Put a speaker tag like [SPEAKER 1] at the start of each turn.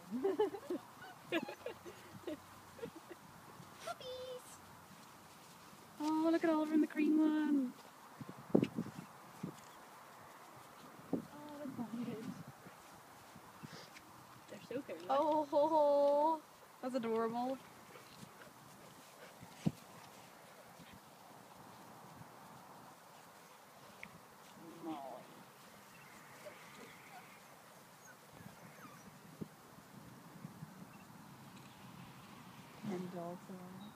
[SPEAKER 1] Puppies!
[SPEAKER 2] Oh, look at Oliver and the green one. Oh, that's bonded. They're so cool.
[SPEAKER 1] Oh,
[SPEAKER 2] That's adorable. Molly. And also.